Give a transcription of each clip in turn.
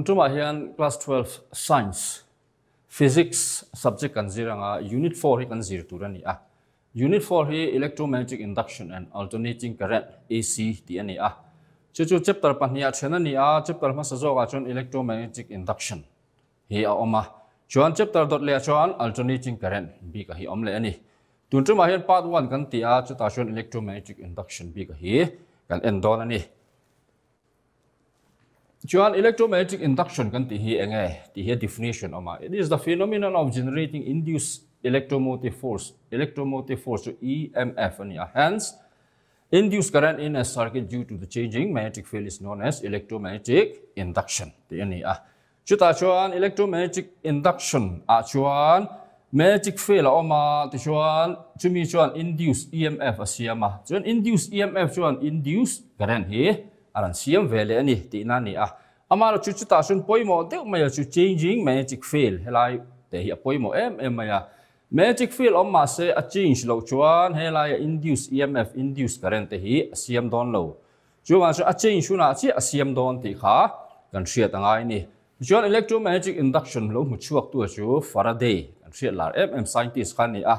Tuntuma hian class 12 science physics subject kan ziranga unit 4 hi kan zir turani a unit 4 hi electromagnetic induction and alternating current AC ti ani a chu chapter pahnia thena ni a chapter ma sajoga chon electromagnetic induction hi a oma chuan chapter dot le chuan alternating current bi ka hi om le ani Tuntuma hian part 1 kan ti a chuta chon electromagnetic induction bi ka hi kan endon ani Chuan electromagnetic induction kan ti hi definition oma. It is the phenomenon of generating induced electromotive force to EMF ania. Hence, induced current in a circuit due to the changing magnetic field is known as electromagnetic induction. Ti ania. Chuta chuan electromagnetic induction chuan magnetic field oma ti chuan chumi chuan induced EMF asiama. Chuan induced EMF chuan induced current hi aran siam vele ani ti na ni a amaro chu ta sun poimo te maya chu changing magnetic field helai te hi poimo maya magnetic field ma se a change lo chuan helai induced EMF induced current te hi siam don lo chu ma chu a change suna chi a siam don ti kha kan hria tangai ni chuan electromagnetic induction lo mu chuak tu chu Faraday kan hria lar scientist khan ni a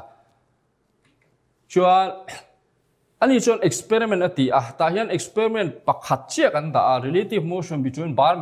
chuan Ani chuan experiment ati ta hian experiment pakhat chia kan da relative motion between bar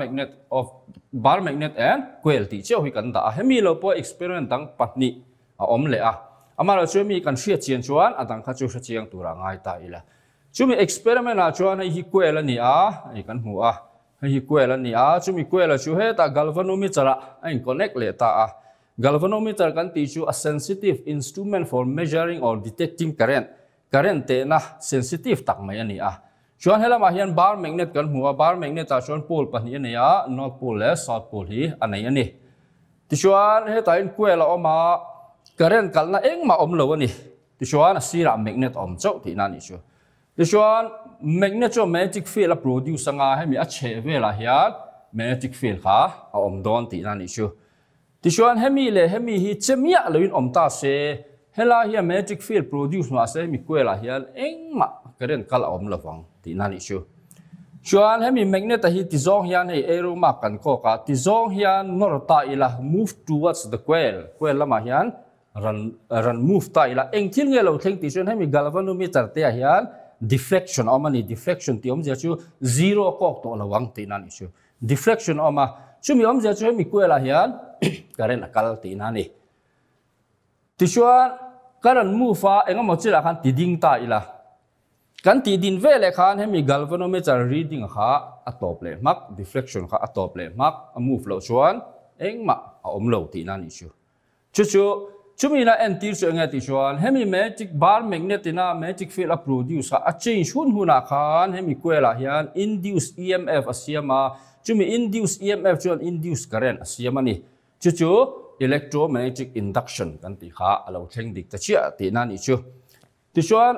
magnet and coil ti cheu hi kan da hemi lo po experiment dang patni om le amara chumi kan hria chian chuan adang kha chu hria chiang tura ngai ta ila chumi experiment chuan hi coil ani ai kan hu hi coil ani chumi coil chu he ta galvanometer ai connect le ta galvanometer kan ti chu a sensitive instrument for measuring or detecting current te na sensitive tak mai ani chuan helama hian bar magnet kan hua bar magnet ta chuan pole pahnih ani north pole le south pole hi anei ani ti chuan he ta in coil oma current kalna engma om lo ani ti chuan sira magnet om chau ti na ni chu ti chuan magnet cho magnetic field produce anga hemi a che vela hian magnetic field kha om don ti na ni chu ti chuan hemi hi chemia loin om ta se hela hian magnetic field produce ma se mi coila hian engma current kal om lawang ti na ni chu chuan hemi magnet hi ti zong hian hei arrow mark kan ko ka ti zong hian norta ila move towards the coil lama hian ran move ta ila engthil nge lo thleng ti chuan hemi galvanometer te hian deflection omani deflection ti om ja chu zero kok to lawang ti na ni chu deflection oma chumi om ja chu hemi coila hian current kal ti na ni Tishuan current move engamo chila khan tiding ta ila kan tidin vele khan hemi galvanometer reading kha atop le mak deflection kha atop le mak a move lo chuan engma a om lo ti na ni chu chumi na entir chu nga ti chuan hemi magnetic bar magnet ina magnetic field a produce a change huna khan hemi coil hian induced EMF asiama chumi induced EMF chuan induced current asiama ni chu electromagnetic induction kan ti kha alo thleng dik ta chia ti na ni chu ti chuan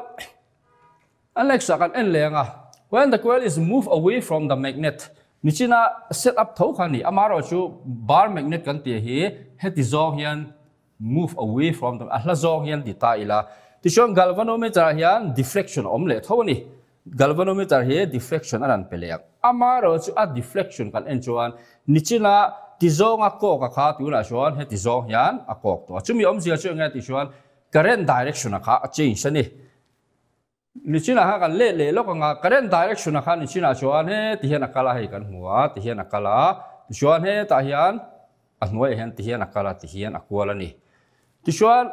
Alexa kan en lenga when the coil is moved away from the magnet nichina set up tho khani amaro chu bar magnet kan ti hi heti zong hian move away from the ahla zong hian ti ta ila ti chuan galvanometer hian deflection om le tho ni galvanometer hi deflection aran pelek amaro chu a deflection kan en chuan nichina tizong a kok a kha tu la chuan he tizong hian a kok to chumi om zia chu nga ti chuan current direction a kha a change ani nichina ha kan le lo ka current direction a kha nichina chuan he ti hian a kala he kan huwa ti hian a kala chuan he ta hian a hnuai hian ti hian a kala ti hian a kwal ani ti chuan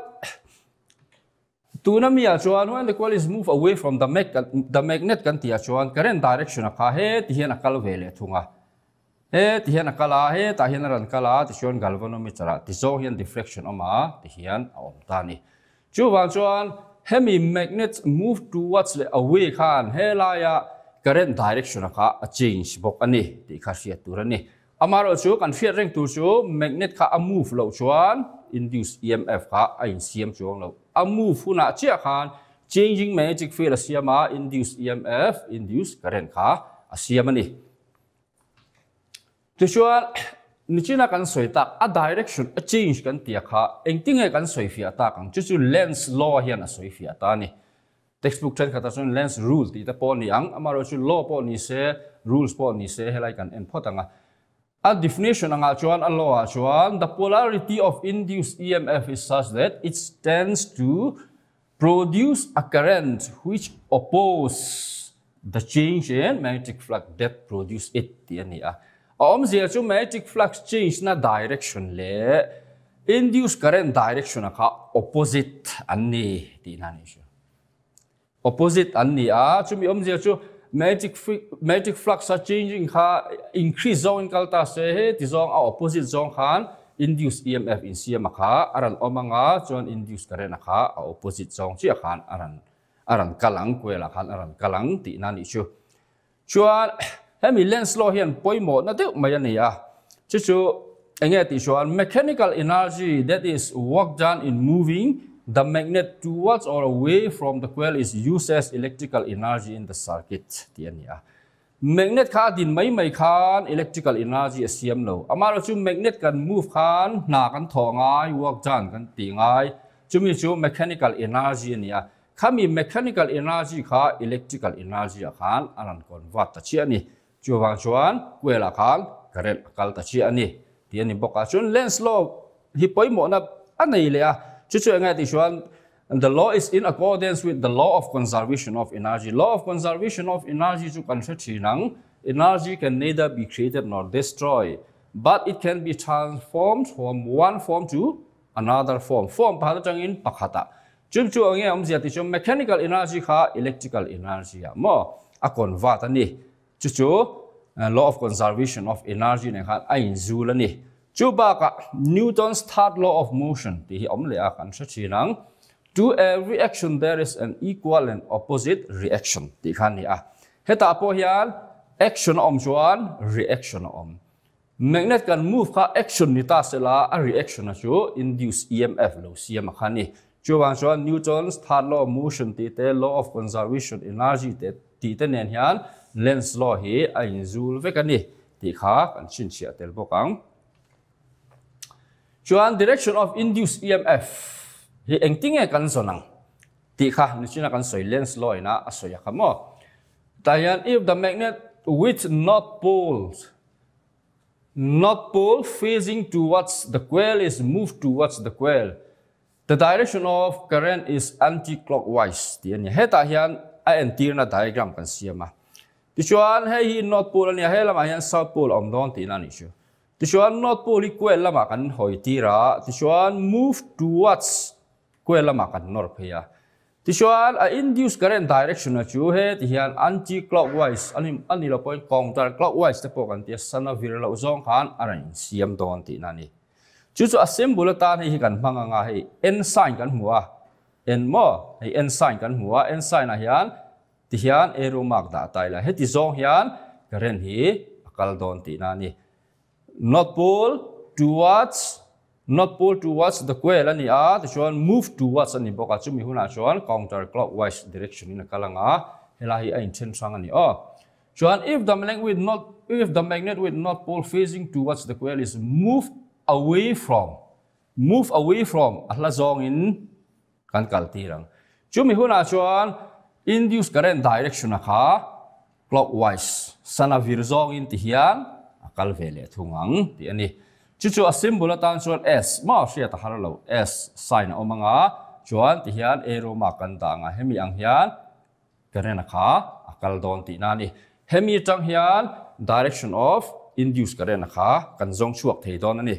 tunamia chuan when the coil is move away from the magnet kan ti a chuan current direction a kha he ti hian a kal vele thunga ti hian akala ta hian ran kala ti chuan galvanometer ti zo hian deflection oma ti hian a om ta ni chu wang chuan hemi magnet move towards the away khan helaya current direction kha a change bok ani ti kha hria tur ani amaro chu kan hria reng tu chu magnet kha a move lo chuan induced EMF kha a in siam chuang lo a move huna chia khan changing magnetic field asiama induced EMF induced current kha asiam ani Tishuan nichina kan soi tak a direction a change kan tia kha engtinge kan soi fia ta kang chu lens law hian a soi fia ta ni textbook chen khata chun lens rule ti ta pon ni ang amaro chu law pon ni se rules pon ni se helai kan en photanga a definition anga chuan allowa chuan the polarity of induced EMF is such that it tends to produce a current which oppose the change in magnetic flux that produce it tiania om zia chu magnetic flux change na direction le induced current direction kha opposite anni ti na ni opposite anni a chumi om zia chu magnetic flux are changing kha increase zone kalta se he ti zong a opposite zone khan induced EMF in siam kha aran omanga chuan induced current kha a opposite zone chi khan aran kalang kwela khan aran kalang ti na ni chu chuan hemi Lenz law hian poimo na deuh mai ani a chu enge ti chuan mechanical energy that is work done in moving the magnet towards or away from the coil is used as electrical energy in the circuit tiania magnet kha din mai khan electrical energy asiam lo amaro chu magnet kan move khan na kan thongai work done kan ti ngai chumi chu mechanical energy ania khami mechanical energy kha electrical energy khan anan convert ta chi ani chuwang chuan kwela khan current akal ta chi ani tiani boka chun Lenz law hi poimo na anei le a chu ngai ti chuan and the law is in accordance with the law of conservation of energy. Law of conservation of energy chu kan chinang energy can neither be created nor destroyed, but it can be transformed from one form to another form. Form pa chang in pakhata. Chu ange om zia ti chu mechanical energy kha electrical energy a mo a convert ani. Chu law of conservation of energy ne kha a in zul ani. Chu ba ka Newton's third law of motion ti hi om le a kan chinang to every action there is an equal and opposite reaction ti khan ni a heta po hian action om chuan reaction om magnet kan move kha action ni ta sela a reaction a chu induce EMF lo siam khan ni chuwang chuan Newton's third law of motion ti te law of conservation energy ti te nen hian Lenz law hi a in zul ve kan ni ti kha kan chin chia tel bokang chuan direction of induced EMF hi engting e kan sonang ti kha ni china kan soi Lenz law ina asoya khamo tayan if the magnet with north pole facing towards the coil is moved towards the coil the direction of current is anti-clockwise ti ani heta hian a entir na diagram kan siama ti chuan hei hi north pole ani he lama hian south pole om don ti na ni chu ti chuan north pole hi coil lama kan hoi tira ti chuan move towards coil lama kan nor phia ti chuan a induced current direction a chu he ti hian anti clockwise ani lo point counter clockwise te po kan ti sana vir lo zong khan aran siam don ti na ni chu a symbol ta hi kan hmanga nga hei n sign kan hmuwa n mo hei n sign kan hmuwa n sign a hian ti hian arrow mark da tai la he ti zong hian current hi akal don ti na ni north pole towards the coil ani a ti chuan move towards ani boka chumi huna chuan counter clockwise direction in kalanga hela hi a in chen sang ani chuan if the magnet with north pole facing towards the coil is moved away from ahla zong in kan kaltirang chumi huna chuan induced current direction kha clockwise sana vir zong in ti hian akal vele thungang ti ani chu a symbol tan chuan s ma sia ta harlo s sign omanga chuan ti hian arrow mark kan ta nga hemi ang hian current kha akal don ti na ni hemi tang hian direction of induced current kha kan zong chuak thei don ani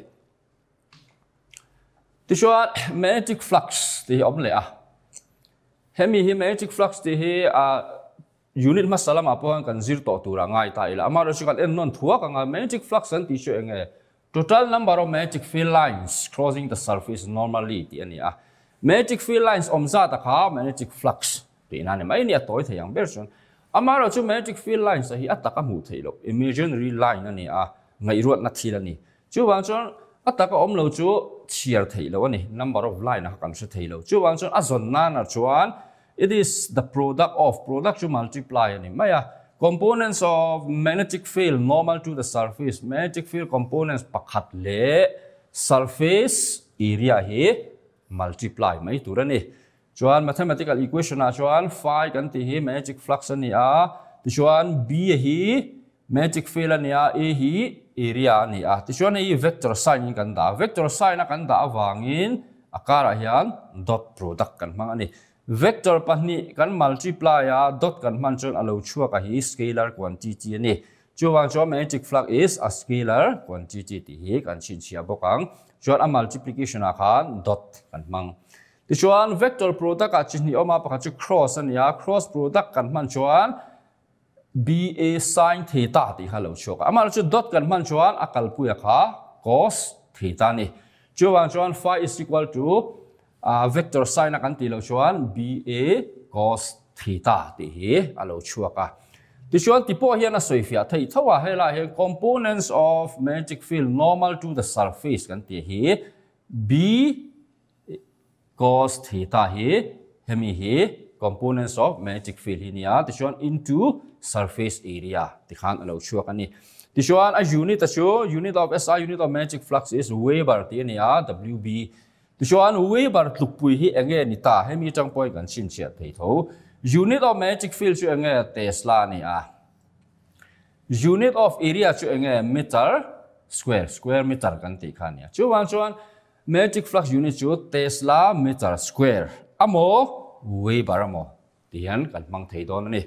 ti chuan magnetic flux ti om le a hemi hi magnetic flux ti hi a unit masala ma pon kan zir to tura ngai ta ila amaro chu kan en non thua ka nga magnetic flux an ti chu enge total number of magnetic field lines crossing the surface normally ti ani a magnetic field lines om za ta kha magnetic flux ti na ne mai ni atoi theyang version amaro chu magnetic field lines hi ataka mu theilo imaginary line ani a ngai ruat na thil ani chu wang chon ataka om lo chu chiar theilo ani number of line ha kan se theilo chu wang chon azon na na chuan it is the product to multiply ani maya components of magnetic field normal to the surface magnetic field components pakhat le surface area hi multiply mai turani chuan mathematical equation a chuan phi kan ti hi magnetic flux ani a ti chuan b hi magnetic field ani a hi area ni ti chuan ei vector sign kan da vector sign a kan da awangin akara hian dot product kan hmang ani vector pahni kan multiply a dot kan man chuan alo chuak a hi scalar quantity ani chuwang chuan magnetic flux is a scalar quantity ti hi kan chin chia bokang chuan a multiplication a khan dot kan hmang ti chuan vector product a chin ni oma pakha chu cross ania cross product kan man chuan BA sin theta ti halo chok amal chu dot kan man chuan akal puya kha cos theta ni chuwang chuan phi is equal to vector sin kan ti lo chuan BA cos theta ti hi alo chuaka ti chuan ti po hian a soifia thei thawa hela he components of magnetic field normal to the surface kan ti hi B cos theta hi hemi hi components of magnetic field hi nia ti chuan into surface area ti khan alo chuak ani ti chuan a unit unit of SI unit of magnetic flux is Weber ti ania WB ti chuan Weber tlukpui hi enge ni ta hemi chang poi kan chin chia thei tho unit of magnetic field chu enge Tesla ni unit of area chu enge meter square meter kan ti khan ya chuan magnetic flux unit chu Tesla meter square amo Weber amo ti hian kan mang thei don ani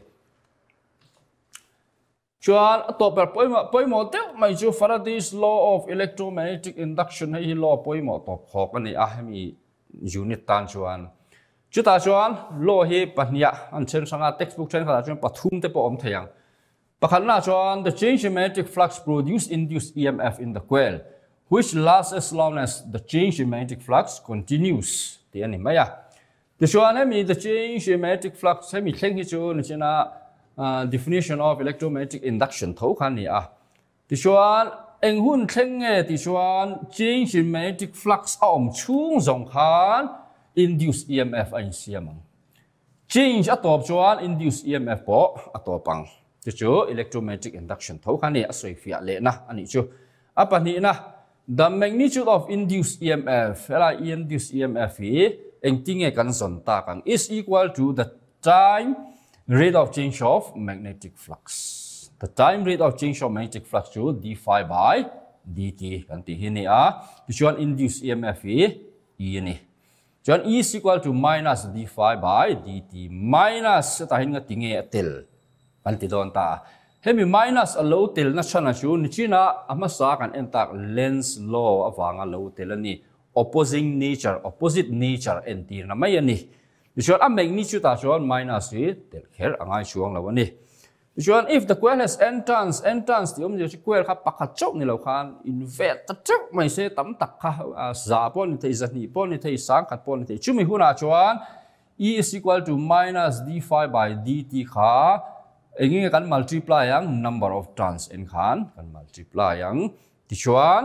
chuan toper poimo te mai chu Faraday's law of electromagnetic induction hi law poimo top khok ani a hemi unit tan chuan chuta chuan law hi pahnia an chen sanga textbook chen khala chuan pathum te po om theyang pakhalna chuan the change in magnetic flux produce induced EMF in the coil which lasts as long as the change in magnetic flux continues ti ani maya ti chuan hemi the change in magnetic flux hemi thleng hi chu ni chena definition of electromagnetic induction thau khan ni ti chuan eng hun thleng nge ti chuan change in magnetic flux a om chung zong khan induced EMF a in siamang change a top chuan induced EMF po a topang ti chu electromagnetic induction thau khan ni a soifia le na ani chu apani na the magnitude of induced EMF induced EMF hi engtinge kan zon ta kang is equal to the time rate of change of magnetic flux. The time rate of change of magnetic flux to d phi by dt kan ti hi ni chuan induced EMF e ni chuan E is equal to minus d phi by dt minus ta hin nga tinge tel kan ti don ta hemi minus a low tel na chana chu ni china ama sa kan entak Lenz's law awanga low tel ani opposite nature entir na mai ani chuan a magnitude ta chuan minus hi tel kher angai chuang lo ani chuan if the coil has entrance ti chi coil kha pakhat chok ni lo khan invert ta chok mai se tam tak kha za pon ni thei zani pon ni thei sang khat pon ni thei chumi huna chuan E is equal to minus d phi by dt kha engi kan multiply yang number of turns en khan kan multiply yang ti chuan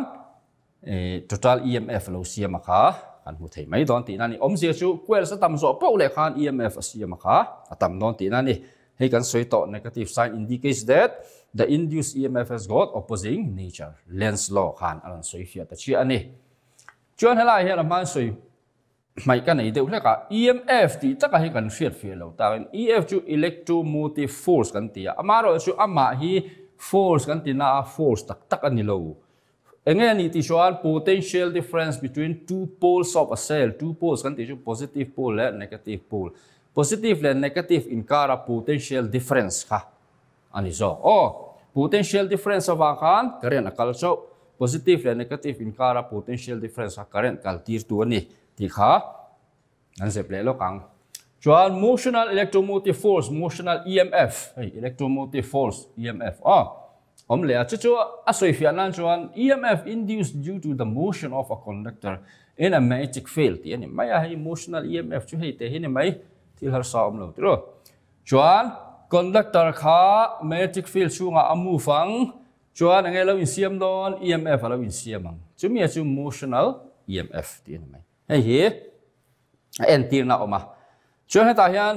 total EMF lo siam kha kan hu thei mai don ti na ni om sia chu coil sa tam zo po le khan EMF siam kha atam don ti na ni he kan soi to negative sign indicates that the induced EMF has got opposing nature Lenz's law khan alan soi fia ta chi ani chuan hala hi la man soi mai kan nei deuh hleka EMF ti taka hi kan fiat fi lo ta EF chu electromotive force kan ti amaro chu ama hi force kan ti na force tak ani lo again it is one potential difference between two poles of a cell two poles kan ti chu positive pole and negative pole positive and negative in kara potential difference kha ani zo potential difference of kan current akal so positive and negative in kara potential difference of current kal tir tu ani ti kha an se ple lo kang chuan motional electromotive force motional EMF electromotive force EMF om le chu a soi fian nan chuan EMF induced due to the motion of a conductor in a magnetic field ti ani mai a emotional EMF chu hei te hi ni mai thil har sa om lo tro chuan conductor kha magnetic field chunga amu fang chuan angai lo in siam don EMF lo in siamang chumi chu motional EMF ti ani mai hei hi en tir na oma chuan heta hian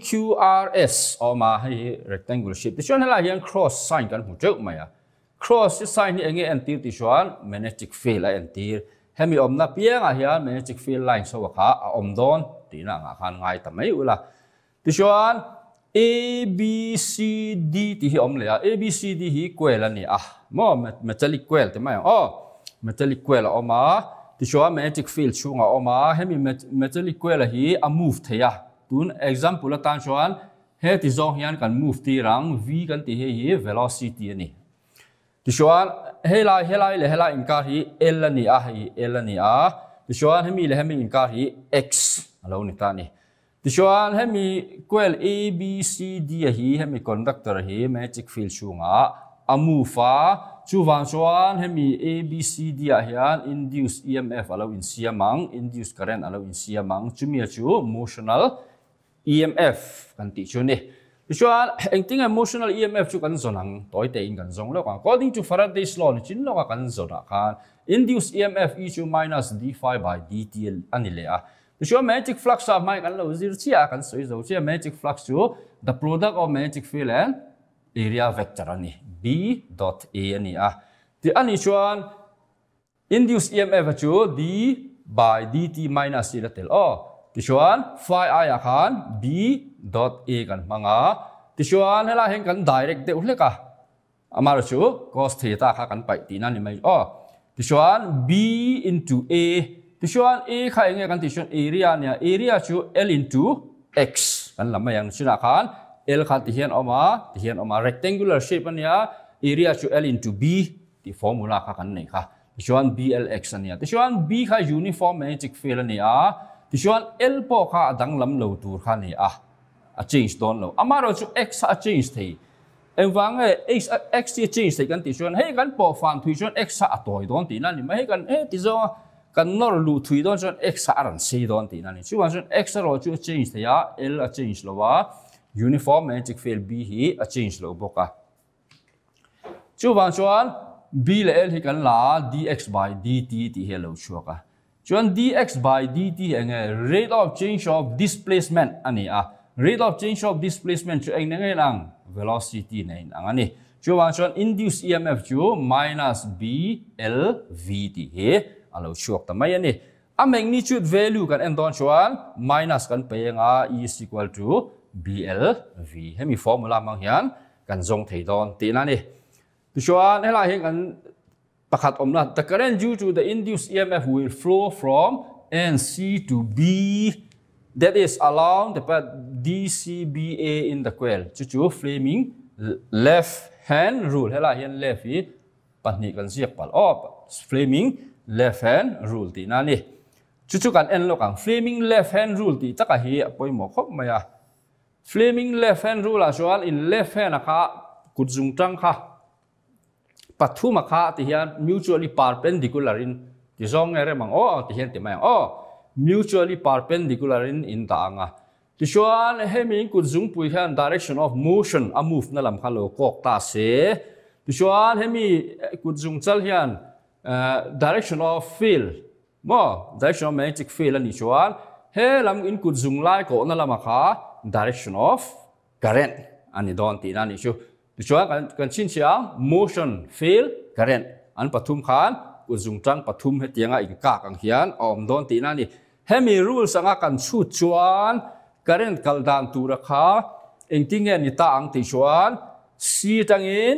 PQRS oma hei rectangle shape chuan hela hian cross sign kan hu treu mai cross sign ni enge en tir ti chuan magnetic field a en tir hemi omna pianga hian magnetic field line so kha a om don ti na nga khan ngai ta mai ula ti chuan A B C D ti hi om le A B C D hi coil ani mo metallic coil te mai metallic coil oma ti show magnetic field chunga oma hemi metallic coil hi a move theya tun example la tan chuan he ti zong hian kan move ti rang v kan ti hi velocity ani ti chuan helai le inkar hi l ani a hi l ani a ti chuan hemi le hemi inkar hi x alo ni ta ni ti chuan hemi coil a b c d hi hemi conductor hi magnetic field chunga a move a chu wang chuan hemi a b c d a hian induced emf alo in siamang induced current alo in siamang chumi chu motional emf kan ti chu ni ti chuan engting emotional emf chu kan zonang toy te in kan zong lo according to Faraday's law ni chin lo ka kan zona kan induced emf e chu minus d phi by dt ani le a ti chuan magnetic flux a mai kan lo zir chia kan soi zo chia magnetic flux chu the product of magnetic field and area vector ani b dot a ani a ti ani chuan induced emf chu d by dt minus c tel ti chuan phi I khan b dot a kan manga ti chuan hela heng kan direct de uleka amaro chu cos theta kha kan pai ti na ni mai ti chuan b into a ti chuan a kha enge kan ti chuan area chu l into x kan lam yang chuna khan l khan ti hian oma rectangular shape ania area chu l into b ti formula kha kan nei kha ti chuan blx ania ti chuan b kha uniform magnetic field ania ti chuan l po kha adang lam lo tur kha ni a change don lo amaro chu x a change thei engwang x ti change thei kan ti chuan hei kan po fan thui chuan x a toy don ti na ni mai kan ti zo kan nor lu thui don chuan x a ran sei don ti na ni chuan x ro chu change thei a l a change lo wa uniform magnetic field b hi a change lo boka chuan b le l hi kan la dx by dt ti hello chuaka chuan dx by dt enge rate of change of displacement ani rate of change of displacement chu eng ngai lang velocity nei angani chuan induced emf chu minus b l v t he alo chuak ta mai ani a magnitude value kan endon chuan minus kan penga e is equal to bl v hemi formula mang hian kan zong thei don ti na ni tu chuan hela he kan pakhat omla the current due to the induced emf will flow from nc to b that is along the path dcba in the coil chu Fleming left hand rule hela hian left hi pahnih kan siak pal Fleming left hand rule ti na ni chu kan en lo kang Fleming left hand rule ti taka hi apoi mo khop maya Fleming left hand rule a chuan in left hand kha kutzung tang kha pathuma kha ti hian mutually perpendicular in ti zong ere mang ti hian ti mai mutually perpendicular in ta anga ti chuan hemi kutzung pui hian direction of motion a move na lam khalo kok ta se ti chuan hemi kutzung chal hian direction of field direction of magnetic field ani chuan he lam in kutzung lai ko na lam kha direction of current ani don ti na ni chu ti chuan kan chin chiang motion field current an pathum khan kutzung tang pathum he tianga in ka kang hian om don ti na ni hemi rules anga kan chu chuan current kaldan tura kha engting ni ta ang ti chuan c tangin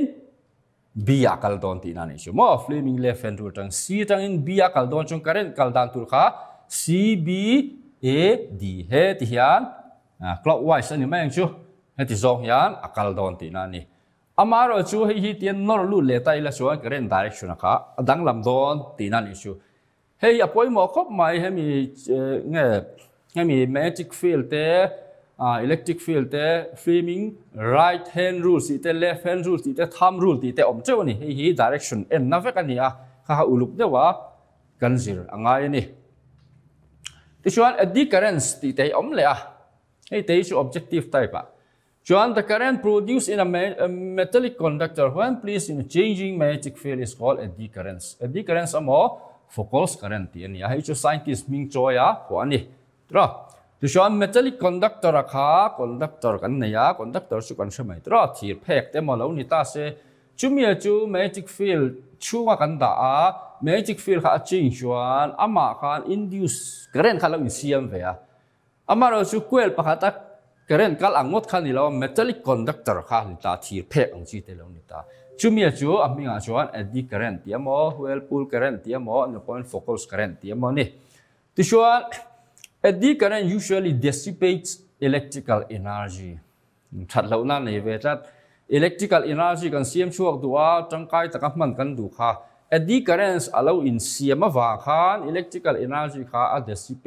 b akal don ti na ni chu Fleming left hand rule tang c tangin b akal don chung current kaldan tur kha c b a d he ti hian clockwise ani mai chu he ti zong hian akal don ti na ni amaro chu hi tian nor lu le tai la chuan current direction kha adang lam don ti na ni chu hei apoi mo khop mai hemi magnetic field te electric field te Fleming right hand rule si te left hand rule si te thumb rule ti te om cheu ni hi direction en na vek ani kha ulup dewa kan zir angai ni ti chuan eddy currents ti te om le hei te chu objective type chuan the current produced in a metallic conductor when placed in a changing magnetic field is called eddy currents amo Foucault's current ti ani hi chu scientist ming choya ko ani tu chuan metallic conductor conductor kan neya conductor chu kan hramai thir phek te mo lo ni ta se chumia chu magnetic field chunga kan da magnetic field kha change chuan ama khan induce current kha lo in siam ve ama ro chu coil pakhat current kal angot khan ni lo metallic conductor kha ni ta thir phek ang chi te lo ni ta chumia chu aminga chuan eddy current tiamo whirlpool current tiamo no point focal current tiamo ni ti chuan eddy current usually dissipates electrical energy that lo na nei ve tat electrical energy kan siam chuak duwa tangkai taka man kan du kha eddy currents allow in siama wa khan electrical energy kha a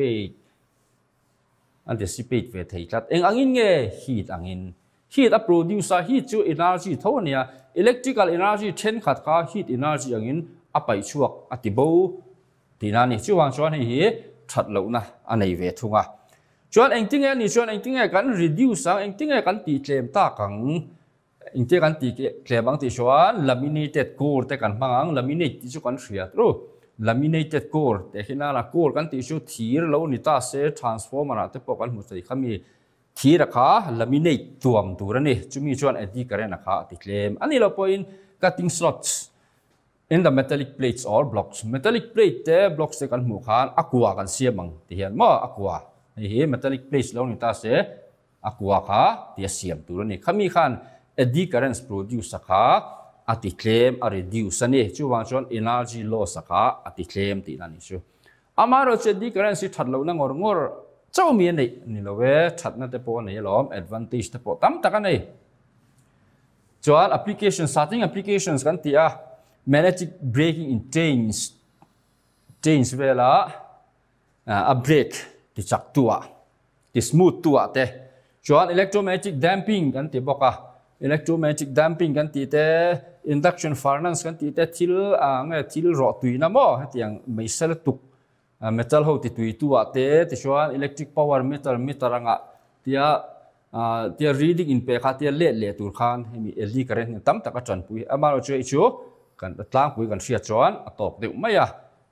dissipate ve thei tat eng angin nge heat a produce heat chu energy thonia electrical energy then khat kha heat energy angin a pai chuak atibo tinani chuwang chuan hi that lo na anei ve thunga chuan engtinge ni chuan engtinge kan reduce ang engtinge kan ti tlem ta kang engte kan ti tlem ang ti chuan laminated core te kan mangang laminate ti chu kan hriat ro laminated core te hinala core kan ti chu thir lo ni ta se transformer te po kan mu sei khami thira kha laminate tuam turani chumi chuan eddy current kha ti tlem ani lo point cutting slots in the metallic plates or blocks metallic plate te blocks te kan mu khan aqua kan siamang ti hian ma aqua hi metallic plates lo ni ta se aqua kha ti siam turani khami khan eddy currents produce kha ati claim a reduce ani chuwang chuan energy loss kha ati claim ti nani chu amaro che eddy currents thatlo na ngor chau mi nei ni lo we thatna te po nei lom advantage te po tam taka nei chuan application starting applications kan ti a magnetic braking in change vela a brake ti chak tua ti smooth tua te chuan electromagnetic damping kan ti boka electromagnetic damping kan ti te induction furnace kan ti te thil ro tuina mo hatiang meisal tuk metal ho ti tui tua te ti chuan electric power meter anga tia reading in pe kha tia le tur khan hemi eddy current tam taka tran pui amaro che chu kan tlang pui kan sia chuan atop deuh maya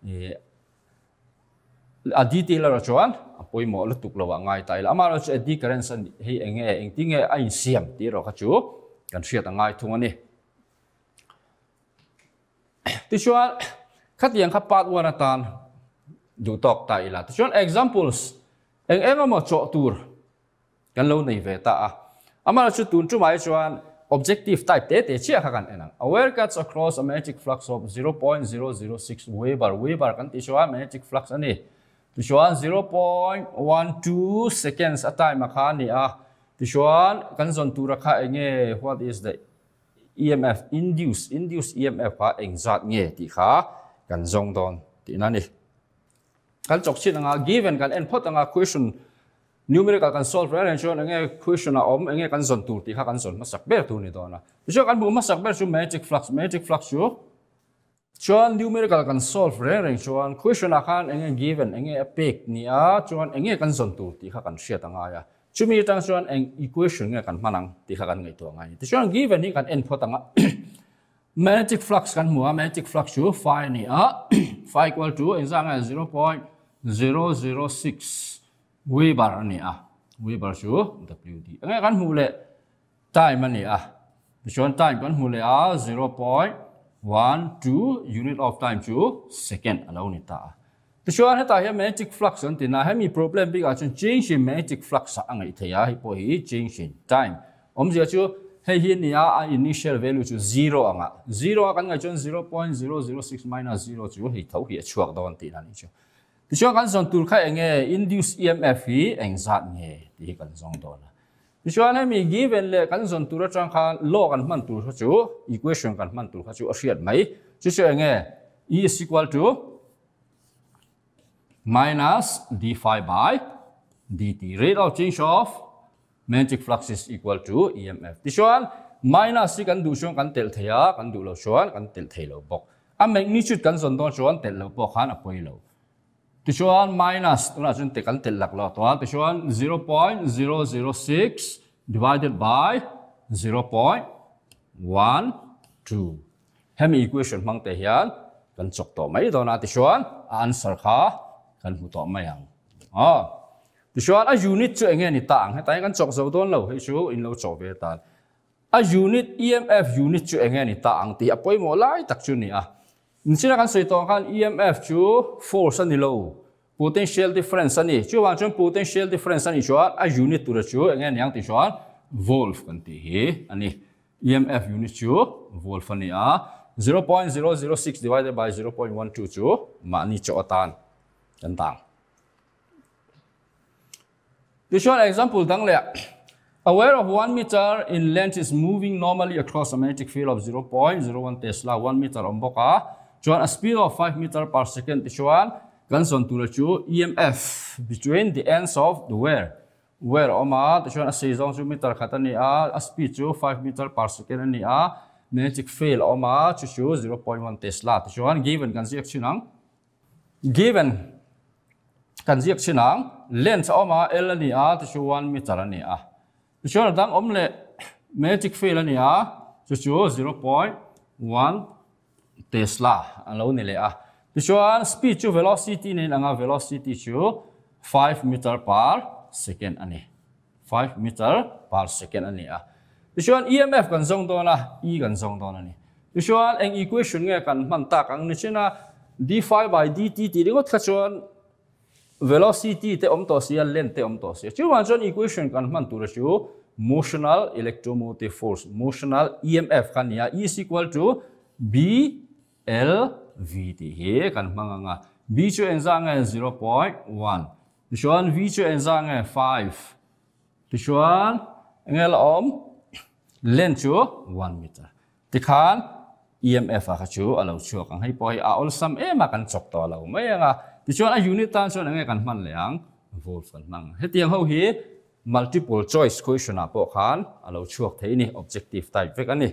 a detail ra chuan apoi mo lutuk lo ngai tai la amaro che eddy current san hei engtinge a in siam ti ro kha chu kan sia ta ngai thung ani ti chuan khatiang kha part 1 atan du tok ta ila ti chuan examples engama cho tur kan lo nei ve ta a amaro chu tun chu mai chuan objective type te chia kha kan enang a wire cuts across a magnetic flux of 0.006 Weber kan ti chuan magnetic flux ani ti chuan 0.12 seconds a time kha ni a ti chuan kan zon tura kha enge what is the EMF induced EMF kha engzat nge ti kha kan zong don ti na ni kan chok chin anga given kan input anga question numerical kan solve ra ren chuan enge question a om enge kan zon tur ti kha kan zon ma sak ber tu ni dona ti chuan kan bu ma sak ber chu magnetic flux chu chuan numerical kan solve ren chuan question a khan enge given enge apek ni a chuan enge kan zon tur ti kha kan hriat anga ya chumi tang chuan eng equation nge kan manang ti kha kan ngai to ngai ti chuan given ni kan input anga magnetic flux kan mua magnetic flux chu phi ni a phi equal to exanga 0.006 Weber ani a Weber chu WD anga kan mu le time ani a chuan time kan mu le a 0.12 unit of time chu second alo ni ta ti chuan heta hi magnetic flux an tina hemi problem big a chun change in magnetic flux a angai theya hi po hi change in time omzia chu hei hi ni a initial value chu 0 anga 0 kan ngai chun 0.006 minus 0 chu hi thau hi chuak don ti na ni chu ti chuan kan zon tur kha enge induced EMF hi engzat nge ti kan zong don ti chuan hemi given le kan zon tur atang kha law kan man tur chu equation kan man tur kha chu a hriat mai chu chu enge E is equal to minus d phi by dt. Rate of change of magnetic flux is equal to EMF. Ti chuan minus si kan du chuan kan tel theya kan du lo chuan kan tel thei lo bok. A magnitude kan zon don chuan tel lo bok khan a poi lo. Ti chuan minus tuna chun te kan tel lak lo to ti chuan 0.006 divided by 0.12. Hemi equation mang te hian kan chok to mai do na ti chuan answer kha kan hu to mai ang ti chuan a unit chu enge ni tang hetai kan chok zo don lo he chu in lo chok ve tan a unit EMF unit chu enge ni tang ti apoi mo lai tak chu ni a inchina kan sei tong khan EMF chu force ani lo potential difference ani chu wang chon potential difference ani chuan a unit tu ra chu nge nyang ti chuan volt kan ti hi ani EMF unit chu volt ani a 0.006 divided by 0.12 chu ma ni cho atan kan tang this one example dang le a wire of 1 meter in length is moving normally across a magnetic field of 0.01 Tesla 1 meter omboka chuan a speed of 5 meter per second ti chuan kan son tu chu EMF between the ends of the wire oma ti chuan a seizong chu meter khatani a speed chu 5 meter per second ani a magnetic field oma chu 0.1 Tesla ti chuan given kan ziak chinang length oma L ani a ti chu 1 meter ani a ti chuan dang omle magnetic field ani a chu 0.1 Tesla alo ni le a ti chuan speed chu velocity ni anga velocity chu 5 meter per second ani 5 meter per second ani a ti chuan EMF kan zong dona E kan zong dona ni ti chuan eng equation nge kan man ta kang ni china d5 by dt ti ringot kha chuan velocity te om to sia length te om to sia chu wan chuan equation kan man tu ra chu motional electromotive force motional EMF kan ya E is equal to B L V T he kan manga B chu enzang 0.1 ti chuan V chu enzang 5 ti chuan engel om length chu 1 meter ti khan EMF a chu alo chu kang hai poi a ol sam ema kan chok to lo mai anga ti chuan a unit tan chuan enge kan man leang volt kan mang hetiang ho hi multiple choice question a po khan alo chuak thei ni objective type vek ani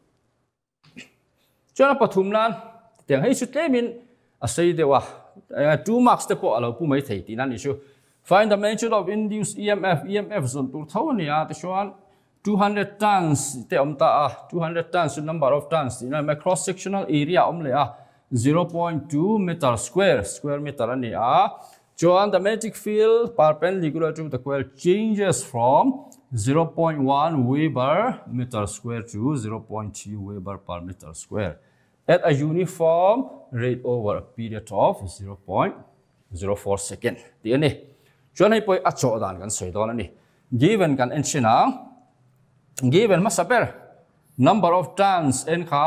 chuan pathum lan tiang hei chu tlemin a sei dewa 2 marks te po alo pu mai thei ti nan ni chu find the magnitude of induced EMF zon tur tho ni a ti chuan 200 tons te omta a 200 tons number of tons in a cross sectional area omle a 0.2 meter square meter ani a chuan the magnetic field perpendicular to the coil changes from 0.1 Weber meter square to 0.2 Weber per meter square at a uniform rate over a period of 0.04 second ti ani chuan hei poi a cho dan kan soi don ani given kan enchina given masaper number of tons n kha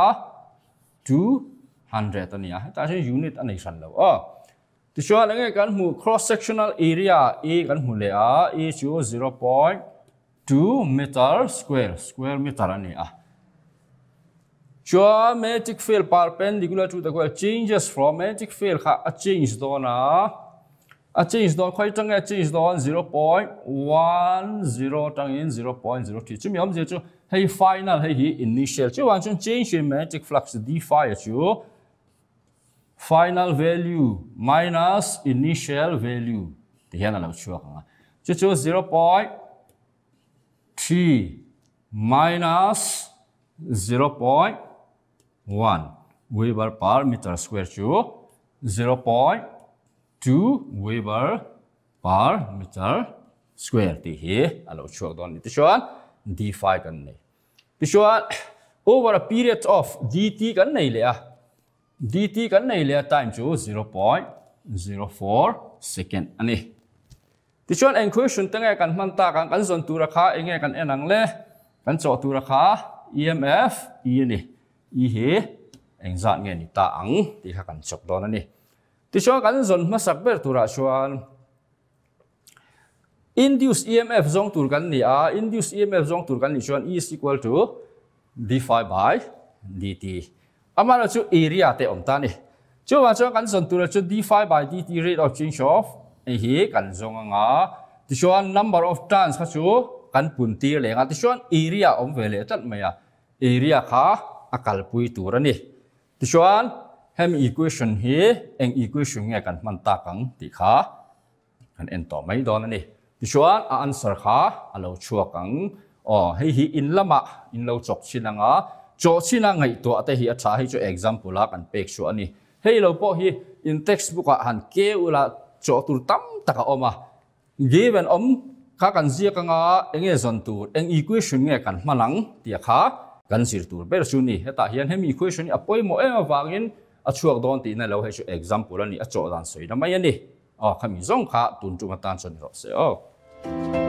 200 ania ta che unit ani san lo ti chuan ange kan mu cross sectional area a kan mu le a e chu 0.2 meter square meter ani a chuan magnetic field perpendicular to the coil changes from magnetic field kha a change dona a change don khoi tang a change don 0.10 tang in 0.03 chu mi om je chu hei final hei hi initial chu wan chun change in magnetic flux d phi chu final value minus initial value ti hian alo chuak anga chu 0.3 minus 0.1 Weber per meter square chu 0.2 Weber per meter square ti hi alo chuak don ni ti chuan d5 kan nei ti chuan over a period of dt kan nei le a dt kan nei le time chu 0.04 second ani ti chuan equation tanga kan man ta kan zon tu ra kha enge kan enang le kan cho tu ra kha EMF e ni e he engzat nge ni ta ang ti kha kan chok don ani ti chuan kan zon ma sak ber tu ra chuan induced EMF zong tur kan ni a induced EMF zong tur kan ni chuan E is equal to d5 by dt amara chu area te om ta ni chu wa chuan kan zon tur chu d5 by dt rate of change of hi kan zong anga ti chuan number of tons kha chu kan pun tir le nga ti chuan area om vele tat maya area kha akal pui tur ani ti chuan hem equation hi eng equation nge kan man ta kang ti kha kan en to mai don ani ti chuan a answer kha alo chuak ang hei hi in lama in lo chok chinanga cho china ngai to ate hi a tha hi chu example a kan pek chu ani hei lo po hi in textbook a han ke ula cho tur tam taka oma given kha kan zia kanga enge zon tur eng equation nge kan malang tia kha kan sir tur ber chu ni heta hian hem equation a poi mo em awangin a chuak don ti na lo he chu example ani a cho dan soi na mai ani khami zong kha tun chu ngatan chon ro se